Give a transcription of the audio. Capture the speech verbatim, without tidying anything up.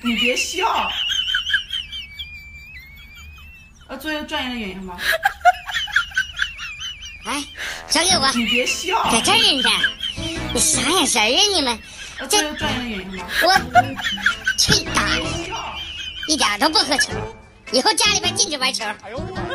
你别笑。要做一个专业的演员吗？ 哎，交给我。 你别笑。 搁这儿呢，你啥眼神啊你们？ 要做一个专业的演员吗？ 我去打，一点都不合群。以后家里边禁止玩球。哎呦我的妈！